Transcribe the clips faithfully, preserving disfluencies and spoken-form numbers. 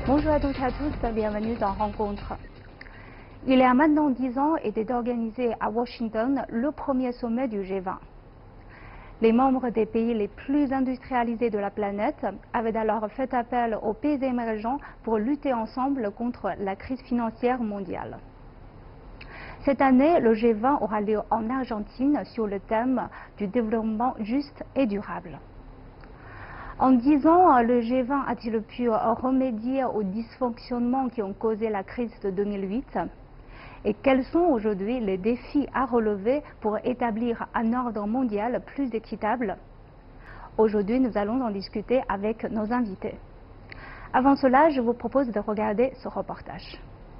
Bonjour à toutes et à tous, bienvenue dans Rencontre. Il y a maintenant dix ans était organisé à Washington le premier sommet du G vingt. Les membres des pays les plus industrialisés de la planète avaient alors fait appel aux pays émergents pour lutter ensemble contre la crise financière mondiale. Cette année, le G vingt aura lieu en Argentine sur le thème du développement juste et durable. En dix ans, le G vingt a-t-il pu remédier aux dysfonctionnements qui ont causé la crise de deux mille huit? Et quels sont aujourd'hui les défis à relever pour établir un ordre mondial plus équitable? Aujourd'hui, nous allons en discuter avec nos invités. Avant cela, je vous propose de regarder ce reportage.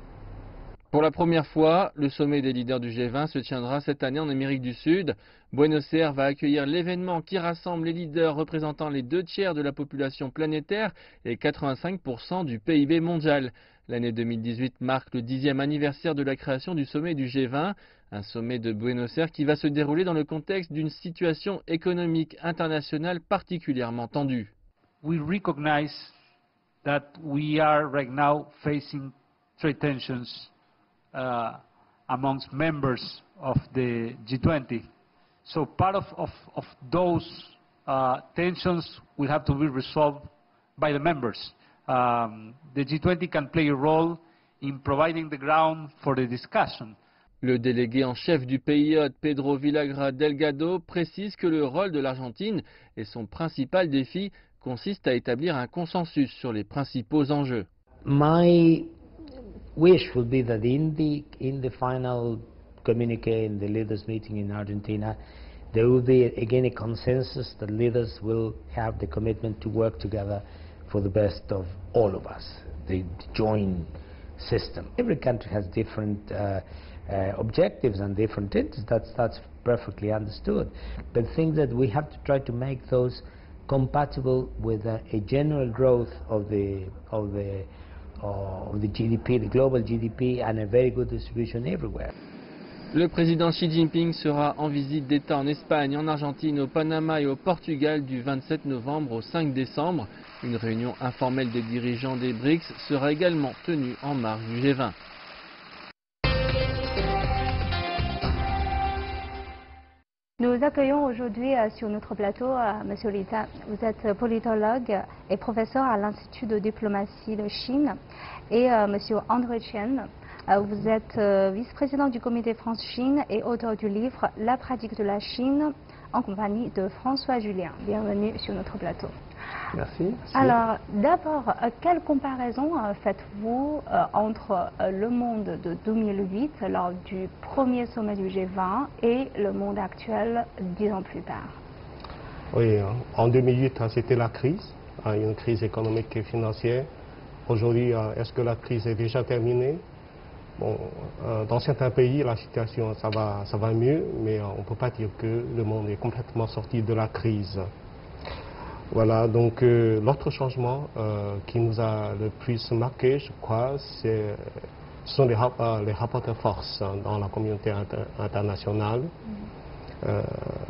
Pour la première fois, le sommet des leaders du G vingt se tiendra cette année en Amérique du Sud. Buenos Aires va accueillir l'événement qui rassemble les leaders représentant les deux tiers de la population planétaire et quatre-vingt-cinq pour cent du P I B mondial. L'année deux mille dix-huit marque le dixième anniversaire de la création du sommet du G vingt, un sommet de Buenos Aires qui va se dérouler dans le contexte d'une situation économique internationale particulièrement tendue. We recognize that we are right now facing trade tensions uh, amongst members of the G twenty. So part of, of, of those uh, tensions will have to be resolved by the members. Um, the G twenty can play a role in providing the ground for the discussion. Le délégué en chef du P I O, Pedro Villagra Delgado, précise que le rôle de l'Argentine et son principal défi consiste à établir un consensus sur les principaux enjeux. My wish would be that in the in the final communique in the leaders meeting in Argentina, there will be again a consensus that leaders will have the commitment to work together for the best of all of us, the joint system. Every country has different uh, uh, objectives and different interests. That's, that's perfectly understood. But I think that we have to try to make those compatible with a, a general growth of the, of, the, uh, of the G D P, the global G D P, and a very good distribution everywhere. Le président Xi Jinping sera en visite d'État en Espagne, en Argentine, au Panama et au Portugal du vingt-sept novembre au cinq décembre. Une réunion informelle des dirigeants des B R I C S sera également tenue en marge du G vingt. Nous accueillons aujourd'hui euh, sur notre plateau euh, M. Lita. Vous êtes politologue et professeur à l'Institut de diplomatie de Chine. Et euh, M. André Chen, euh, vous êtes euh, vice-président du comité France-Chine et auteur du livre « La pratique de la Chine » en compagnie de François Julien. Bienvenue sur notre plateau. Merci. merci. Alors, d'abord, euh, quelle comparaison euh, faites-vous euh, entre euh, le monde de deux mille huit, lors du premier sommet du G vingt, et le monde actuel dix ans plus tard? Oui, en deux mille huit, c'était la crise, une crise économique et financière. Aujourd'hui, est-ce que la crise est déjà terminée? Bon, dans certains pays, la situation, ça va, ça va mieux, mais on ne peut pas dire que le monde est complètement sorti de la crise. Voilà, donc euh, l'autre changement euh, qui nous a le plus marqué, je crois, ce sont les, euh, les rapports de force hein, dans la communauté inter internationale. Mm-hmm. euh,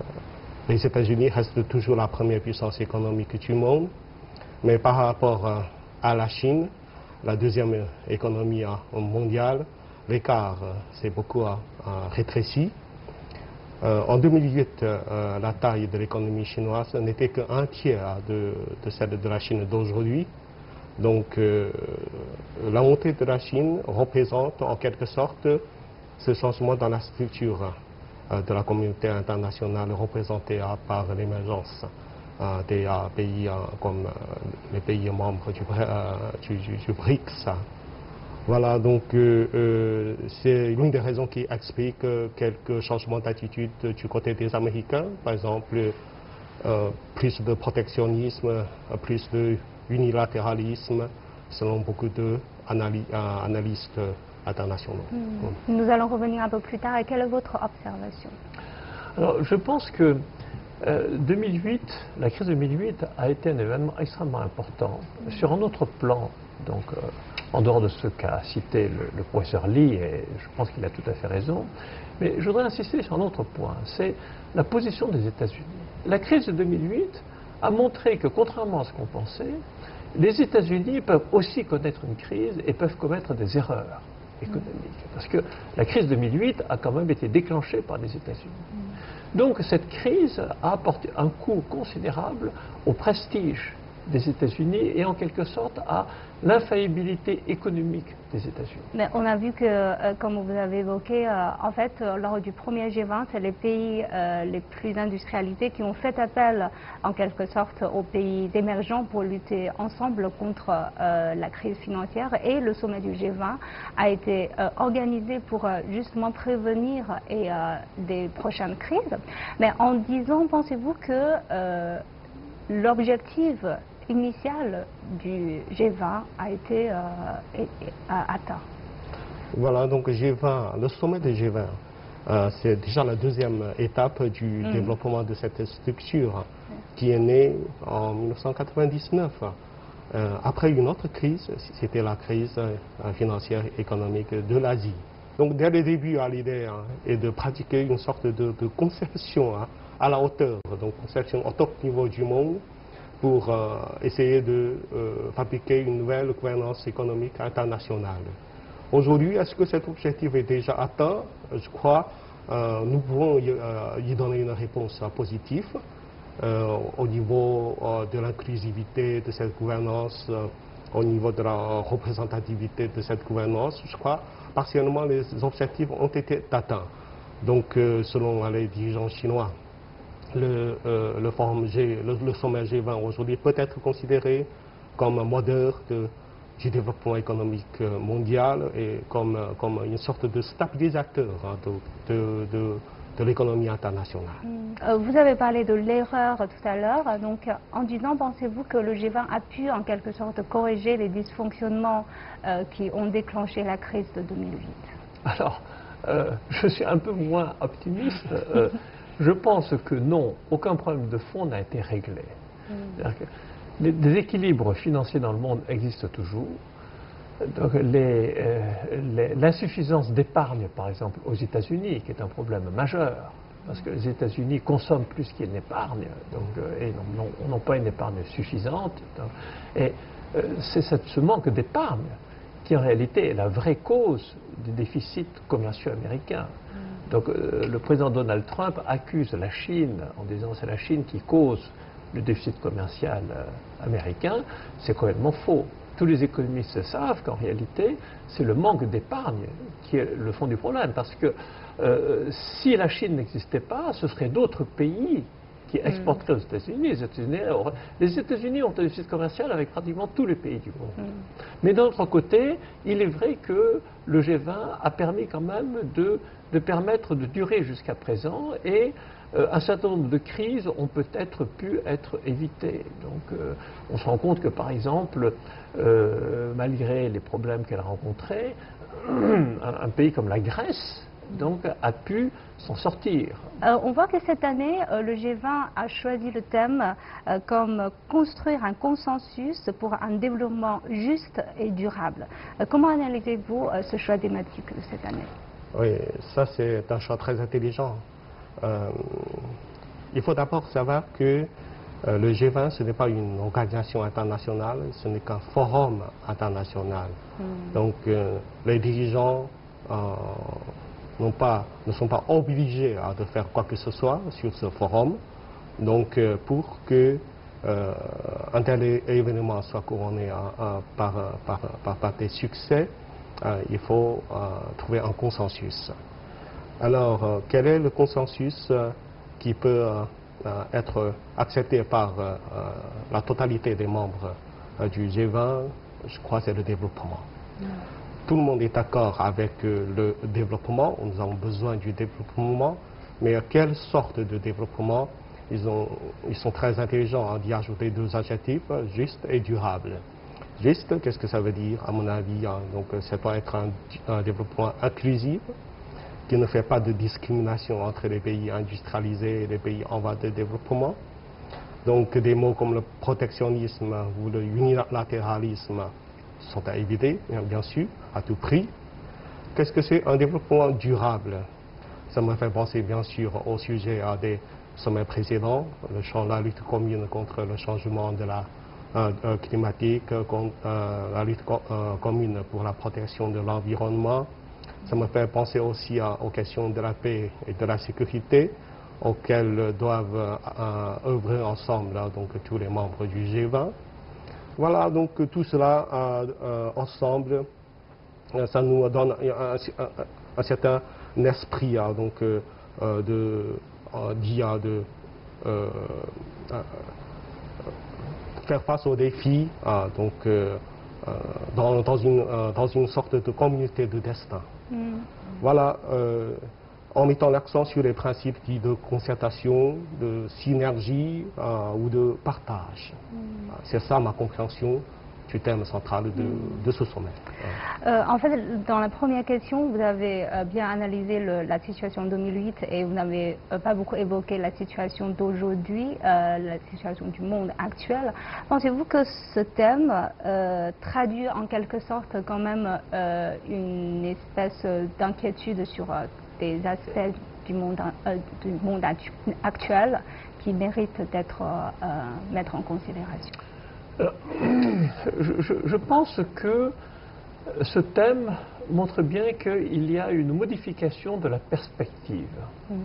les États-Unis restent toujours la première puissance économique du monde, mais par rapport euh, à la Chine, la deuxième économie euh, mondiale, l'écart euh, s'est beaucoup euh, rétréci. Euh, en deux mille huit, euh, la taille de l'économie chinoise n'était qu'un tiers de, de celle de la Chine d'aujourd'hui. Donc euh, la montée de la Chine représente en quelque sorte ce changement dans la structure euh, de la communauté internationale représentée euh, par l'émergence euh, des euh, pays euh, comme euh, les pays membres du, euh, du, du, du B R I C S. Voilà, donc euh, euh, c'est l'une des raisons qui explique euh, quelques changements d'attitude du côté des Américains. Par exemple, euh, plus de protectionnisme, euh, plus de unilatéralisme, selon beaucoup d'analystes internationaux. Mmh. Nous allons revenir un peu plus tard. Et quelle est votre observation? Alors, je pense que euh, deux mille huit, la crise de deux mille huit a été un événement extrêmement important. Mmh. Sur un autre plan, donc, euh, en dehors de ce qu'a cité le, le professeur Lee, et je pense qu'il a tout à fait raison, mais je voudrais insister sur un autre point, c'est la position des États-Unis. La crise de deux mille huit a montré que, contrairement à ce qu'on pensait, les États-Unis peuvent aussi connaître une crise et peuvent commettre des erreurs économiques. Parce que la crise deux mille huit a quand même été déclenchée par les États-Unis. Donc cette crise a apporté un coup considérable au prestige des États-Unis et en quelque sorte à l'infaillibilité économique des États-Unis. Mais on a vu que, euh, comme vous avez évoqué, euh, en fait, euh, lors du premier G vingt, c'est les pays euh, les plus industrialisés qui ont fait appel, en quelque sorte, aux pays émergents pour lutter ensemble contre euh, la crise financière. Et le sommet du G vingt a été euh, organisé pour euh, justement prévenir et, euh, des prochaines crises. Mais en dix ans, pensez-vous que euh, l'objectif initial du G vingt a été euh, atteint? Voilà, donc G vingt, le sommet du G vingt, euh, c'est déjà la deuxième étape du mmh. développement de cette structure mmh. qui est née en mille neuf cent quatre-vingt-dix-neuf. Euh, après une autre crise, c'était la crise euh, financière et économique de l'Asie. Donc dès le début, l'idée hein, est de pratiquer une sorte de, de conception hein, à la hauteur, donc conception au top niveau du monde, pour euh, essayer de euh, fabriquer une nouvelle gouvernance économique internationale. Aujourd'hui, est-ce que cet objectif est déjà atteint? Je crois que euh, nous pouvons y, euh, y donner une réponse euh, positive euh, au niveau euh, de l'inclusivité de cette gouvernance, euh, au niveau de la représentativité de cette gouvernance. Je crois partiellement les objectifs ont été atteints. Donc, euh, selon les dirigeants chinois, Le, euh, le, forum G, le, le sommet G vingt aujourd'hui peut être considéré comme un moteur de, du développement économique mondial et comme, comme une sorte de stabilisateur hein, de, de, de, de l'économie internationale. Euh, vous avez parlé de l'erreur tout à l'heure, donc en disant, pensez-vous que le G vingt a pu en quelque sorte corriger les dysfonctionnements euh, qui ont déclenché la crise de deux mille huit? Alors, euh, je suis un peu moins optimiste. Euh, Je pense que non, aucun problème de fond n'a été réglé. Mmh. Que les, des équilibres financiers dans le monde existent toujours. Euh, L'insuffisance d'épargne, par exemple, aux États-Unis, qui est un problème majeur, parce que les États-Unis consomment plus qu'ils n'épargnent, donc, euh, et n'ont pas une épargne suffisante. Donc, et euh, c'est ce manque d'épargne qui, en réalité, est la vraie cause des déficits commerciaux américains. Donc euh, le président Donald Trump accuse la Chine en disant que c'est la Chine qui cause le déficit commercial euh, américain. C'est complètement faux. Tous les économistes savent qu'en réalité, c'est le manque d'épargne qui est le fond du problème. Parce que euh, si la Chine n'existait pas, ce seraient d'autres pays qui exporteraient aux États-Unis. Les États-Unis les États-Unis ont un déficit commercial avec pratiquement tous les pays du monde. Mm. Mais d'un autre côté, il est vrai que le G vingt a permis quand même de, de permettre de durer jusqu'à présent et euh, un certain nombre de crises ont peut-être pu être évitées. Donc euh, on se rend compte que par exemple, euh, malgré les problèmes qu'elle a rencontrés, un, un pays comme la Grèce, donc, a pu s'en sortir. Euh, on voit que cette année, euh, le G vingt a choisi le thème euh, comme construire un consensus pour un développement juste et durable. Euh, comment analysez-vous euh, ce choix thématique de cette année? Oui, ça c'est un choix très intelligent. Euh, il faut d'abord savoir que euh, le G vingt, ce n'est pas une organisation internationale, ce n'est qu'un forum international. Mm. Donc, euh, les dirigeants euh, Pas, ne sont pas obligés hein, de faire quoi que ce soit sur ce forum. Donc, euh, pour que euh, un tel événement soit couronné hein, hein, par, par, par, par des succès, hein, il faut euh, trouver un consensus. Alors, euh, quel est le consensus euh, qui peut euh, être accepté par euh, la totalité des membres euh, du G vingt? Je crois que c'est le développement. Mm. Tout le monde est d'accord avec euh, le développement, nous avons besoin du développement, mais quelle sorte de développement? Ils, ont, ils sont très intelligents hein, d'y ajouter deux adjectifs, juste et durable. Juste, qu'est-ce que ça veut dire à mon avis hein? Donc, ça doit être un, un développement inclusif, qui ne fait pas de discrimination entre les pays industrialisés et les pays en voie de développement. Donc, des mots comme le protectionnisme ou le unilatéralisme sont à éviter, bien sûr, à tout prix. Qu'est-ce que c'est un développement durable? Ça me fait penser, bien sûr, au sujet à des sommets précédents, le champ, la lutte commune contre le changement de la euh, euh, climatique, euh, com, euh, la lutte co euh, commune pour la protection de l'environnement. Ça me fait penser aussi à, aux questions de la paix et de la sécurité auxquelles doivent euh, œuvrer ensemble là, donc, tous les membres du G vingt. Voilà, donc tout cela euh, euh, ensemble, ça nous donne un, un, un certain esprit hein, donc, euh, de, euh, d'I A, de euh, euh, faire face aux défis hein, donc, euh, dans, dans, une, dans une sorte de communauté de destin. Mm. Voilà, euh, en mettant l'accent sur les principes dits de concertation, de synergie euh, ou de partage. Mm. C'est ça ma compréhension du thème central de, mm. de ce sommet. Euh, en fait, dans la première question, vous avez euh, bien analysé le, la situation de deux mille huit et vous n'avez euh, pas beaucoup évoqué la situation d'aujourd'hui, euh, la situation du monde actuel. Pensez-vous que ce thème euh, traduit en quelque sorte quand même euh, une espèce d'inquiétude sur euh, des aspects du monde, euh, du monde actuel qui méritent d'être euh, mis en considération? euh, je, je, je pense que ce thème montre bien qu'il y a une modification de la perspective. Mm.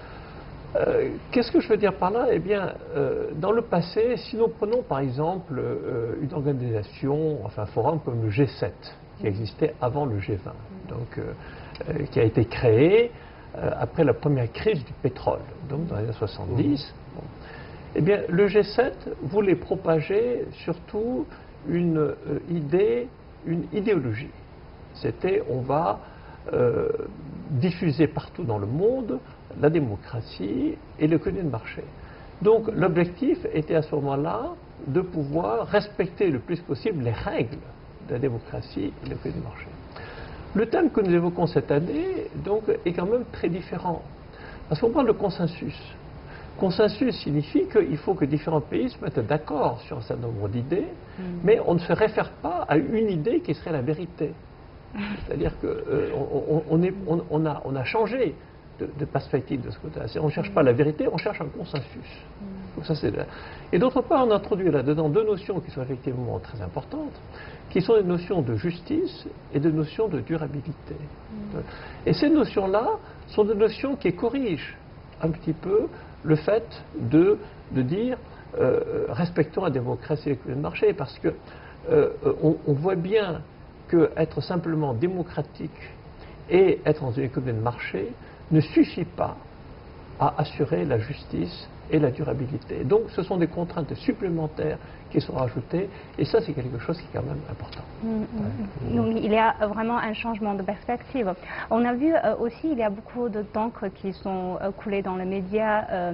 Euh, Qu'est-ce que je veux dire par là? Eh bien, euh, dans le passé, si nous prenons par exemple euh, une organisation, enfin un forum comme le G sept, qui existait avant le G vingt, donc euh, euh, qui a été créé euh, après la première crise du pétrole, donc dans les années soixante-dix. Mm. Bon. Eh bien, le G sept voulait propager surtout une euh, idée, une idéologie. C'était, on va euh, diffuser partout dans le monde la démocratie et l'économie de marché. Donc, l'objectif était à ce moment-là de pouvoir respecter le plus possible les règles de la démocratie et de l'économie de marché. Le thème que nous évoquons cette année, donc, est quand même très différent. Parce qu'on parle de consensus. Consensus signifie qu'il faut que différents pays se mettent d'accord sur un certain nombre d'idées, mmh. mais on ne se réfère pas à une idée qui serait la vérité. C'est-à-dire qu'on euh, on, on, on, on, a, on a changé de, de perspective de ce côté-là. On ne cherche pas la vérité, on cherche un consensus. Mmh. Donc ça, c'est là. Et d'autre part, on a introduit là-dedans deux notions qui sont effectivement très importantes, qui sont des notions de justice et des notions de durabilité. Mmh. Et ces notions-là sont des notions qui corrigent un petit peu le fait de, de dire euh, respectons la démocratie et l'économie de marché, parce que euh, on, on voit bien qu'être simplement démocratique et être dans une économie de marché ne suffit pas à assurer la justice et la durabilité. Donc ce sont des contraintes supplémentaires qui sont rajoutées, et ça c'est quelque chose qui est quand même important. Mmh, mmh. Ouais. Donc il y a vraiment un changement de perspective. On a vu euh, aussi, il y a beaucoup d'encre qui sont euh, coulées dans les médias euh,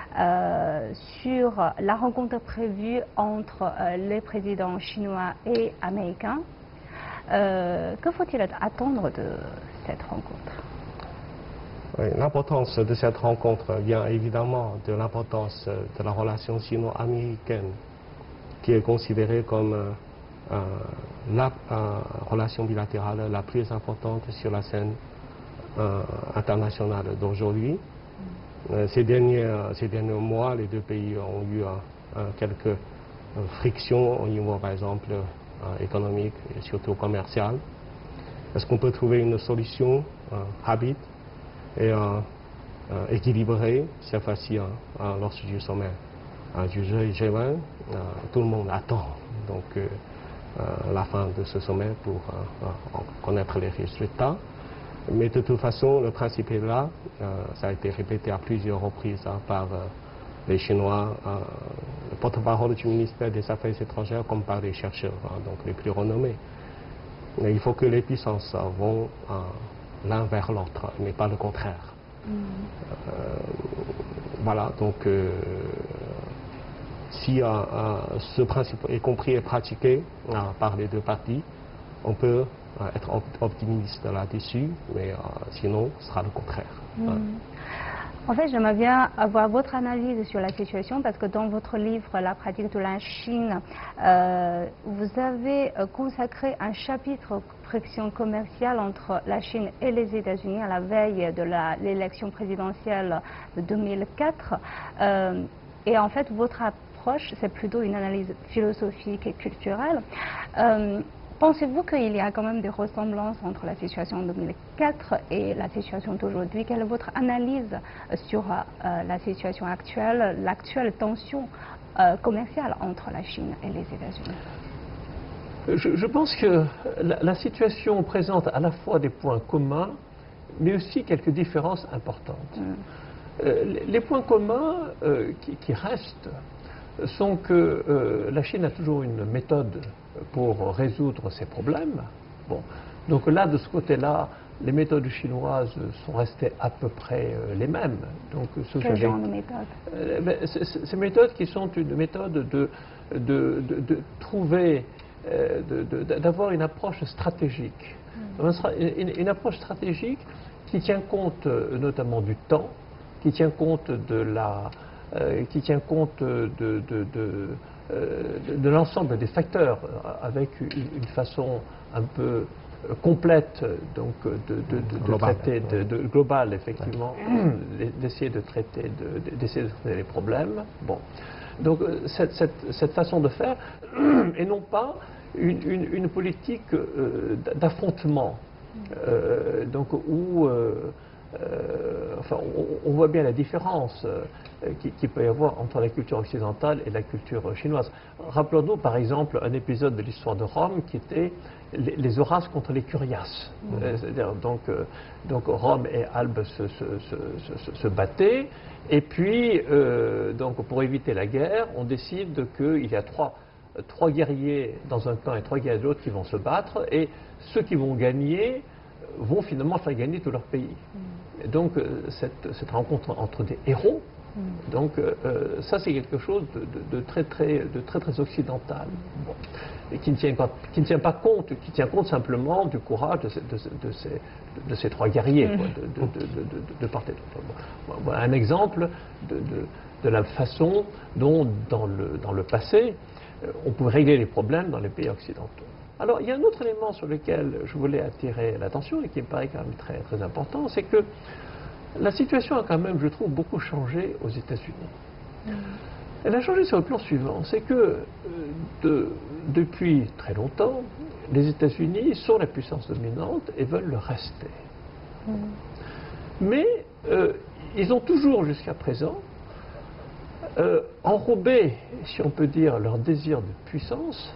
euh, sur la rencontre prévue entre euh, les présidents chinois et américains. Euh, que faut-il attendre de cette rencontre? Oui, l'importance de cette rencontre vient évidemment de l'importance de la relation sino-américaine, qui est considérée comme euh, euh, la euh, relation bilatérale la plus importante sur la scène euh, internationale d'aujourd'hui. Euh, ces, derniers, ces derniers mois, les deux pays ont eu euh, quelques euh, frictions au niveau, par exemple, euh, économique et surtout commercial. Est-ce qu'on peut trouver une solution euh, rapide et euh, euh, équilibré cette fois-ci hein, euh, lors du sommet euh, du G vingt? euh, tout le monde attend donc euh, euh, la fin de ce sommet pour euh, euh, connaître les résultats, mais de toute façon le principe est là. Euh, ça a été répété à plusieurs reprises hein, par euh, les Chinois, euh, le porte-parole du ministère des Affaires étrangères, comme par les chercheurs hein, donc les plus renommés. Mais il faut que les puissances hein, vont euh, l'un vers l'autre, mais pas le contraire. Mmh. Euh, voilà, donc euh, si euh, euh, ce principe est compris et pratiqué euh, par les deux parties, on peut euh, être op optimiste là-dessus, mais euh, sinon, ce sera le contraire. Mmh. Ouais. En fait, j'aimerais bien avoir votre analyse sur la situation, parce que dans votre livre « La pratique de la Chine euh, », vous avez consacré un chapitre aux frictions commerciales entre la Chine et les États-Unis à la veille de l'élection présidentielle de deux mille quatre. Euh, et en fait, votre approche approche, c'est plutôt une analyse philosophique et culturelle. Euh, Pensez-vous qu'il y a quand même des ressemblances entre la situation en deux mille quatre et la situation d'aujourd'hui? Quelle est votre analyse sur euh, la situation actuelle, l'actuelle tension euh, commerciale entre la Chine et les États-Unis? Je, je pense que la, la situation présente à la fois des points communs, mais aussi quelques différences importantes. Mm. Euh, les, les points communs euh, qui, qui restent sont que euh, la Chine a toujours une méthode pour résoudre ses problèmes. Bon. Donc là, de ce côté-là, les méthodes chinoises sont restées à peu près euh, les mêmes. Donc, ce Quel genre de méthode? euh, ben, Ces méthodes qui sont une méthode de, de, de, de trouver, euh, d'avoir une approche stratégique. Mm. Une, une approche stratégique qui tient compte euh, notamment du temps, qui tient compte de la... Euh, qui tient compte de, de, de, de, de, de l'ensemble des facteurs, avec une, une façon un peu complète donc de, de, de, de traiter de, de global effectivement, ouais. d'essayer de traiter de, d'essayer de traiter les problèmes. Bon, donc cette, cette, cette façon de faire et non pas une, une, une politique euh, d'affrontement, euh, donc où euh, Euh, enfin, on, on voit bien la différence euh, qu'il peut y avoir entre la culture occidentale et la culture chinoise. Rappelons-nous par exemple un épisode de l'histoire de Rome qui était les, les Horaces contre les Curiaces. Mmh. Euh, c'est-à-dire donc, euh, donc Rome et Albe se, se, se, se, se battaient, et puis euh, donc pour éviter la guerre, on décide qu'il y a trois, trois guerriers dans un camp et trois guerriers de l'autre qui vont se battre, et ceux qui vont gagner vont finalement faire gagner tout leur pays. Mm. Et donc cette, cette rencontre entre des héros, mm. donc euh, ça c'est quelque chose de, de, de, très, très, de très très occidental, bon. Et qui ne tient pas, qui ne tient pas compte, qui tient compte simplement du courage de ces, de, de ces, de ces trois guerriers, mm. quoi, de, de, de, de, de part et d'autre. Bon. Un exemple de, de, de la façon dont dans le, dans le passé on pouvait régler les problèmes dans les pays occidentaux. Alors, il y a un autre élément sur lequel je voulais attirer l'attention et qui me paraît quand même très, très important, c'est que la situation a quand même, je trouve, beaucoup changé aux États-Unis. Mmh. Elle a changé sur le plan suivant, c'est que de, depuis très longtemps, les États-Unis sont la puissance dominante et veulent le rester. Mmh. Mais euh, ils ont toujours, jusqu'à présent, euh, enrobé, si on peut dire, leur désir de puissance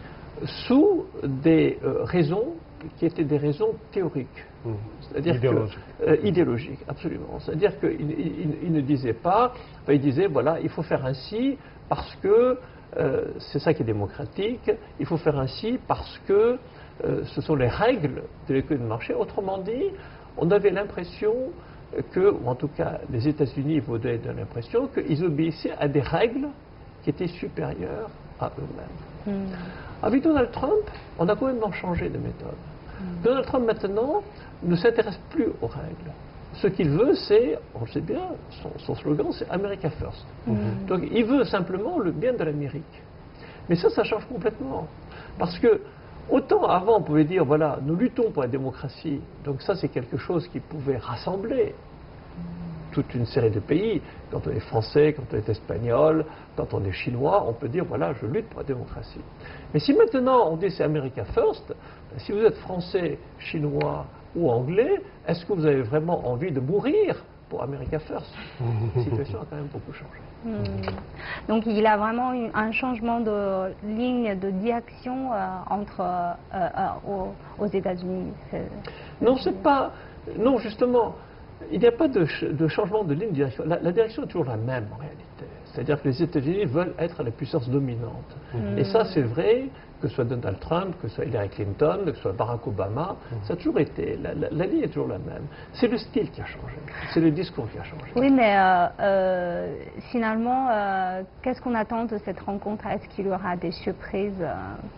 sous des euh, raisons qui étaient des raisons théoriques, mmh. c'est-à-dire idéologiques, euh, idéologiques, absolument. C'est-à-dire qu'ils il, il ne disaient pas, enfin, ils disaient voilà, il faut faire ainsi parce que euh, c'est ça qui est démocratique, il faut faire ainsi parce que euh, ce sont les règles de l'économie de marché. Autrement dit, on avait l'impression que, ou en tout cas les États-Unis vous donnaient l'impression qu'ils obéissaient à des règles qui étaient supérieures à eux-mêmes. Mmh. Avec Donald Trump, on a complètement changé de méthode. Mmh. Donald Trump, maintenant, ne s'intéresse plus aux règles. Ce qu'il veut, c'est, on le sait bien, son, son slogan, c'est America First. Mmh. Donc, il veut simplement le bien de l'Amérique. Mais ça, ça change complètement. Parce que, autant avant, on pouvait dire, voilà, nous luttons pour la démocratie, donc ça, c'est quelque chose qui pouvait rassembler toute une série de pays. Quand on est français, quand on est espagnol, quand on est chinois, on peut dire, voilà, je lutte pour la démocratie. Mais si maintenant on dit c'est America First, si vous êtes français, chinois ou anglais, est-ce que vous avez vraiment envie de mourir pour America First? La situation a quand même beaucoup changé. Mmh. Donc il y a vraiment une, un changement de ligne de direction euh, entre, euh, euh, aux, aux États-Unis. Non, c'est pas... Non, justement, il n'y a pas de, de changement de ligne de direction. La, la direction est toujours la même en réalité. C'est-à-dire que les États-Unis veulent être la puissance dominante. Mmh. Et ça, c'est vrai, que ce soit Donald Trump, que ce soit Hillary Clinton, que ce soit Barack Obama, mmh. ça a toujours été, la, la, la ligne est toujours la même. C'est le style qui a changé, c'est le discours qui a changé. Oui, mais euh, euh, finalement, euh, qu'est-ce qu'on attend de cette rencontre? Est-ce qu'il y aura des surprises euh...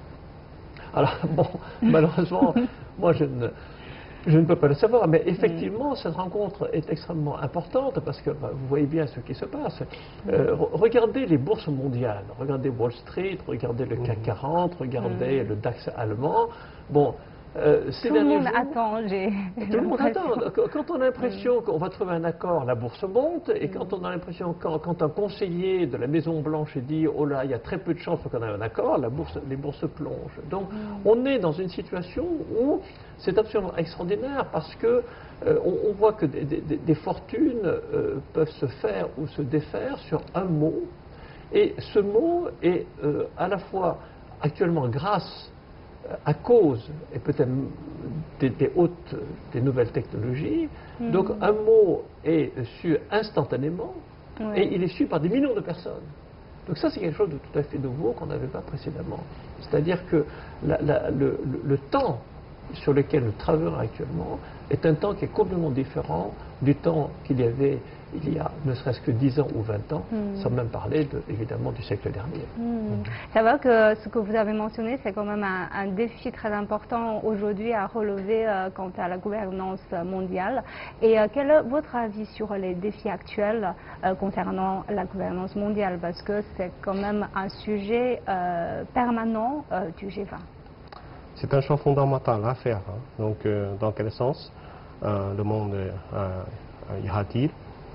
Alors, bon, malheureusement, moi je ne... Je ne peux pas le savoir, mais effectivement, mmh. cette rencontre est extrêmement importante parce que bah, vous voyez bien ce qui se passe. Euh, regardez les bourses mondiales, regardez Wall Street, regardez le C A C quarante, regardez mmh. le DAX allemand. Bon, Euh, Tout le monde jours, attend. Tout le monde attend. Quand on a l'impression qu'on va trouver un accord, la bourse monte. Et mm. quand on a l'impression, quand, quand un conseiller de la Maison Blanche dit « Oh là, il y a très peu de chances pour qu'on ait un accord », la bourse, les bourses plongent. Donc, mm. on est dans une situation où c'est absolument extraordinaire parce que euh, on, on voit que des, des, des fortunes euh, peuvent se faire ou se défaire sur un mot. Et ce mot est euh, à la fois actuellement grâce à cause, et peut-être des, des hautes, des nouvelles technologies. Mmh. Donc un mot est su instantanément, oui. et il est su par des millions de personnes. Donc ça, c'est quelque chose de tout à fait nouveau qu'on n'avait pas précédemment. C'est-à-dire que la, la, le, le, le temps sur lequel nous travaillons actuellement est un temps qui est complètement différent du temps qu'il y avait il y a ne serait-ce que dix ans ou vingt ans, mmh. sans même parler de, évidemment du siècle dernier. Mmh. Mmh. C'est vrai que ce que vous avez mentionné, c'est quand même un, un défi très important aujourd'hui à relever euh, quant à la gouvernance mondiale. Et euh, quel est votre avis sur les défis actuels euh, concernant la gouvernance mondiale? Parce que c'est quand même un sujet euh, permanent euh, du G vingt. C'est un champ fondamental à faire. Hein. Donc, euh, dans quel sens euh, le monde euh, ira-t-il?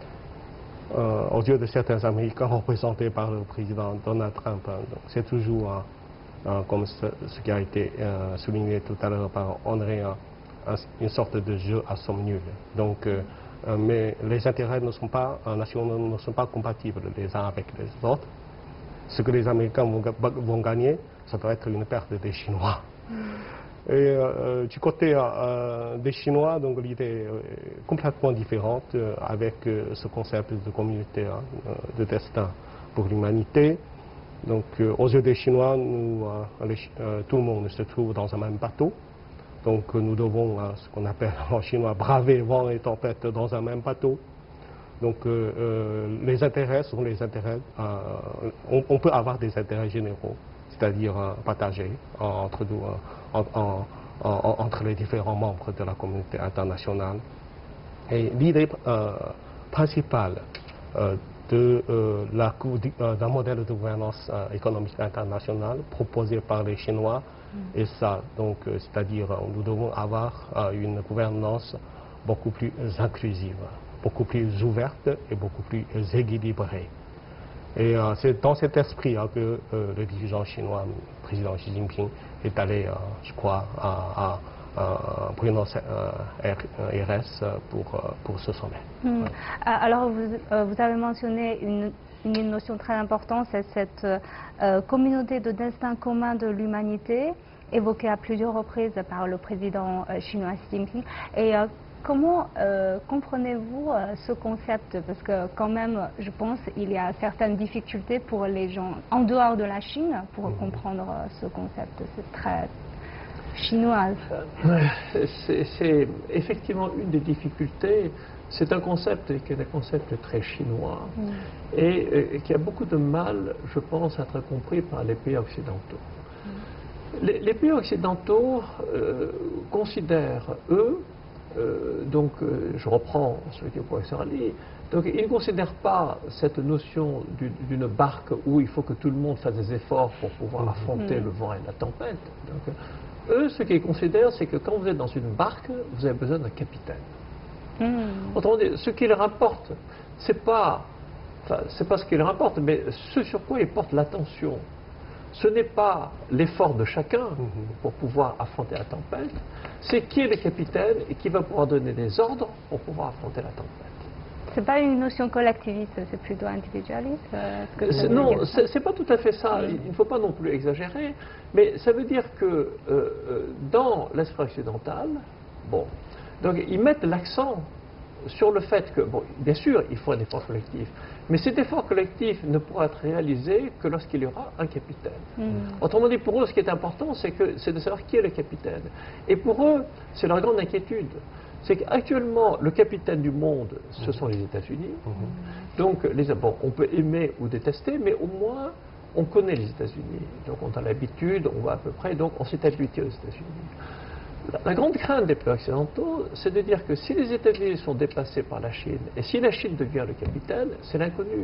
Euh, aux yeux de certains Américains représentés par le président Donald Trump. Hein. C'est toujours, euh, euh, comme ce, ce qui a été euh, souligné tout à l'heure par André, un, un, une sorte de jeu à somme nulle. Donc, euh, euh, mais les intérêts ne sont pas, euh, nationaux ne sont pas compatibles les uns avec les autres. Ce que les Américains vont, vont gagner, ça doit être une perte des Chinois. Mm. Et euh, du côté euh, des Chinois, donc l'idée est complètement différente euh, avec euh, ce concept de communauté hein, de destin pour l'humanité. Donc euh, aux yeux des Chinois, nous, euh, les, euh, tout le monde se trouve dans un même bateau. Donc euh, nous devons, euh, ce qu'on appelle en chinois, braver vent et tempête dans un même bateau. Donc euh, euh, les intérêts sont les intérêts, euh, on, on peut avoir des intérêts généraux, c'est-à-dire euh, partagés entre nous. Euh, En, en, en, entre les différents membres de la communauté internationale. Et l'idée euh, principale euh, de, euh, la, euh, d'un modèle de gouvernance euh, économique internationale proposé par les Chinois mm. est ça, donc euh, c'est-à-dire euh, nous devons avoir euh, une gouvernance beaucoup plus inclusive, beaucoup plus ouverte et beaucoup plus équilibrée. Et euh, c'est dans cet esprit hein, que euh, le dirigeant chinois, le président Xi Jinping, est allé, euh, je crois, à, à, à Buenos Aires pour, pour ce sommet. Mmh. Ouais. Alors, vous, euh, vous avez mentionné une, une notion très importante, c'est cette euh, communauté de destin commun de l'humanité, évoquée à plusieurs reprises par le président euh, chinois Xi Jinping. Et, euh, Comment euh, comprenez-vous euh, ce concept? Parce que quand même, je pense qu'il y a certaines difficultés pour les gens en dehors de la Chine pour mmh. comprendre euh, ce concept. C'est très chinois. C'est effectivement une des difficultés. C'est un concept qui est un concept très chinois mmh. et, et qui a beaucoup de mal, je pense, à être compris par les pays occidentaux. Mmh. Les, les pays occidentaux euh, considèrent, eux, Euh, donc, euh, je reprends ce que dit le professeur Ali. Donc, ils ne considèrent pas cette notion d'une barque où il faut que tout le monde fasse des efforts pour pouvoir mmh. affronter mmh. le vent et la tempête. Donc, euh, eux, ce qu'ils considèrent, c'est que quand vous êtes dans une barque, vous avez besoin d'un capitaine. Mmh. Autrement dit, ce qui leur importe, c'est pas, enfin, c'est pas ce qui leur importe, mais ce sur quoi ils portent l'attention. Ce n'est pas l'effort de chacun pour pouvoir affronter la tempête, c'est qui est le capitaine et qui va pouvoir donner des ordres pour pouvoir affronter la tempête. C'est pas une notion collectiviste, c'est plutôt individualiste euh, Non, c'est pas tout à fait ça. Mmh. Il ne faut pas non plus exagérer, mais ça veut dire que euh, dans l'esprit occidental, bon, donc ils mettent l'accent sur le fait que, bon, bien sûr, il faut un effort collectif, mais cet effort collectif ne pourra être réalisé que lorsqu'il y aura un capitaine. Mmh. Autrement dit, pour eux, ce qui est important, c'est de savoir qui est le capitaine. Et pour eux, c'est leur grande inquiétude. C'est qu'actuellement, le capitaine du monde, ce sont les États-Unis. Mmh. Donc, les, bon, on peut aimer ou détester, mais au moins, on connaît les États-Unis. Donc, on a l'habitude, on va à peu près, donc on s'est habitué aux États-Unis. La, la grande crainte des pays occidentaux, c'est de dire que si les États-Unis sont dépassés par la Chine, et si la Chine devient le capitaine, c'est l'inconnu.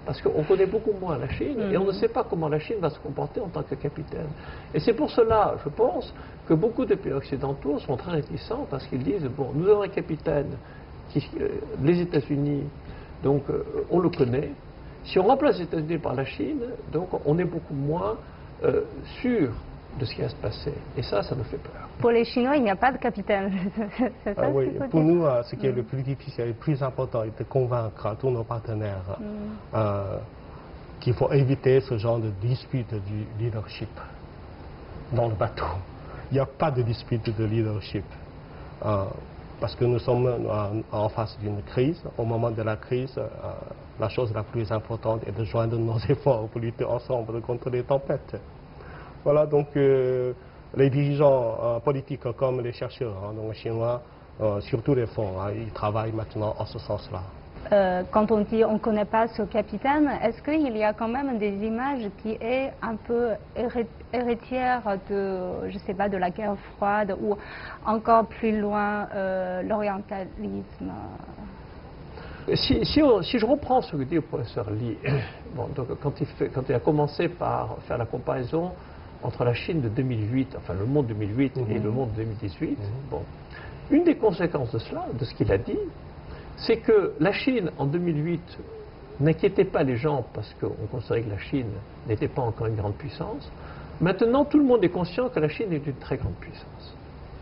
parce qu'on connaît beaucoup moins la Chine et on ne sait pas comment la Chine va se comporter en tant que capitaine. Et c'est pour cela, je pense, que beaucoup de pays occidentaux sont très réticents parce qu'ils disent, bon, nous avons un capitaine, qui, euh, les États-Unis, donc euh, on le connaît. Si on remplace les États-Unis par la Chine, donc on est beaucoup moins euh, sûr de ce qui va se passer. Et ça, ça nous fait peur. Pour les Chinois, il n'y a pas de capitaine. C'est ça Ah, oui. ce qu'il faut Pour dire? nous, euh, ce qui est le plus difficile et le plus important est de convaincre tous nos partenaires Mm. euh, qu'il faut éviter ce genre de dispute du leadership dans le bateau. Il n'y a pas de dispute de leadership. Euh, parce que nous sommes en, en face d'une crise. Au moment de la crise, euh, la chose la plus importante est de joindre nos efforts pour lutter ensemble contre les tempêtes. Voilà, donc euh, les dirigeants euh, politiques comme les chercheurs, hein, donc chinois, euh, sur tous les fronts, hein, ils travaillent maintenant en ce sens-là. Euh, quand on dit on ne connaît pas ce capitaine, est-ce qu'il y a quand même des images qui est un peu héré héritière de, je sais pas, de la guerre froide ou encore plus loin euh, l'orientalisme? Si, si, on, si je reprends ce que dit le professeur Li, bon, donc quand, il fait, quand il a commencé par faire la comparaison entre la Chine de deux mille huit, enfin le monde deux mille huit mm-hmm. et le monde deux mille dix-huit, mm-hmm. bon, une des conséquences de cela, de ce qu'il a dit, c'est que la Chine en deux mille huit n'inquiétait pas les gens parce qu'on considérait que la Chine n'était pas encore une grande puissance. Maintenant, tout le monde est conscient que la Chine est une très grande puissance.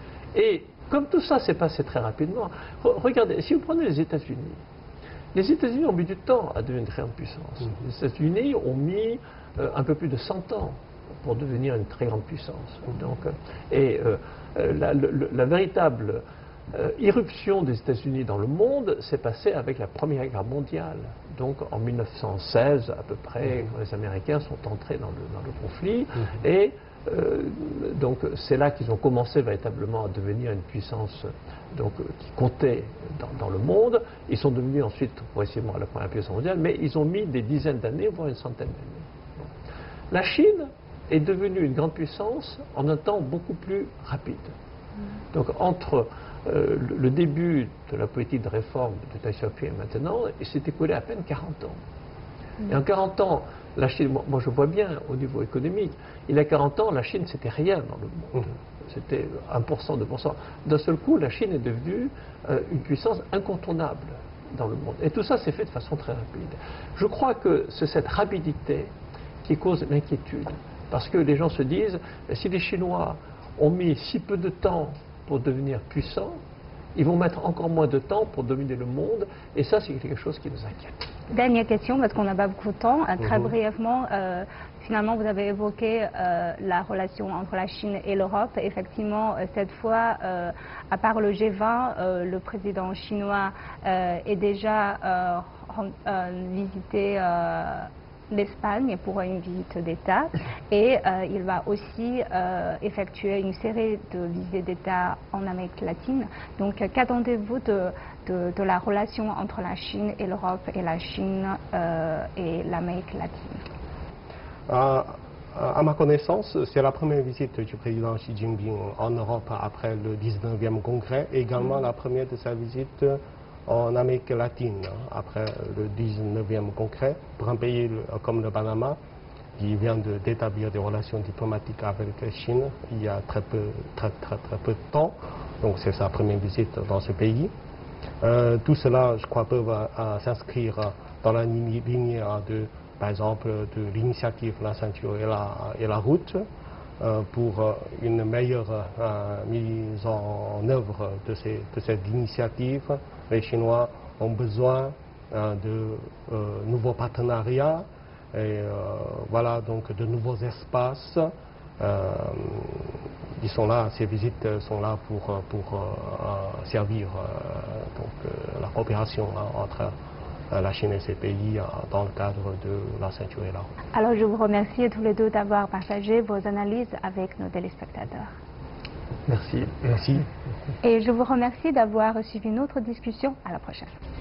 Et comme tout ça s'est passé très rapidement, regardez, si vous prenez les États-Unis, les États-Unis ont mis du temps à devenir une très grande puissance. Mm-hmm. Les États-Unis ont mis euh, un peu plus de cent ans pour devenir une très grande puissance. Donc, et euh, la, la, la véritable euh, irruption des États-Unis dans le monde s'est passée avec la Première Guerre mondiale. Donc en mille neuf cent seize à peu près, quand les Américains sont entrés dans le, dans le conflit. Mmh. Et euh, donc c'est là qu'ils ont commencé véritablement à devenir une puissance donc, qui comptait dans, dans le monde. Ils sont devenus ensuite progressivement la première puissance mondiale, mais ils ont mis des dizaines d'années, voire une centaine d'années. Bon. La Chine est devenue une grande puissance en un temps beaucoup plus rapide. Mmh. Donc entre euh, le, le début de la politique de réforme de Deng Xiaoping et maintenant, il s'est écoulé à peine quarante ans. Mmh. Et en quarante ans, la Chine, moi, moi je vois bien au niveau économique, il y a quarante ans, la Chine c'était rien dans le monde. Mmh. C'était un pour cent, deux pour cent. D'un seul coup, la Chine est devenue euh, une puissance incontournable dans le monde. Et tout ça s'est fait de façon très rapide. Je crois que c'est cette rapidité qui cause l'inquiétude. Parce que les gens se disent, si les Chinois ont mis si peu de temps pour devenir puissants, ils vont mettre encore moins de temps pour dominer le monde, et ça c'est quelque chose qui nous inquiète. Dernière question, parce qu'on n'a pas beaucoup de temps. Très Mm-hmm. brièvement, euh, finalement vous avez évoqué euh, la relation entre la Chine et l'Europe. Effectivement, euh, cette fois, euh, à part le G vingt, euh, le président chinois euh, est déjà euh, euh, visité euh, l'Espagne pour une visite d'État et euh, il va aussi euh, effectuer une série de visites d'État en Amérique latine. Donc qu'attendez-vous de, de, de la relation entre la Chine et l'Europe et la Chine euh, et l'Amérique latine? À, à ma connaissance, c'est la première visite du président Xi Jinping en Europe après le dix-neuvième congrès, et également mmh. la première de sa visite en Amérique latine, après le dix-neuvième congrès, pour un pays comme le Panama, qui vient d'établir des relations diplomatiques avec la Chine il y a très peu, très, très, très peu de temps. Donc c'est sa première visite dans ce pays. Euh, tout cela, je crois, peut s'inscrire dans la lignée de, par exemple, de l'initiative La ceinture et la, et la route, euh, pour euh, une meilleure euh, mise en œuvre de, ces, de cette initiative. Les Chinois ont besoin euh, de euh, nouveaux partenariats et euh, voilà, donc de nouveaux espaces. Euh, ils sont là, ces visites sont là pour, pour euh, servir euh, donc, euh, la coopération hein, entre euh, la Chine et ces pays euh, dans le cadre de la ceinture et la route. Alors je vous remercie tous les deux d'avoir partagé vos analyses avec nos téléspectateurs. Merci. Merci. Et je vous remercie d'avoir suivi notre discussion. À la prochaine.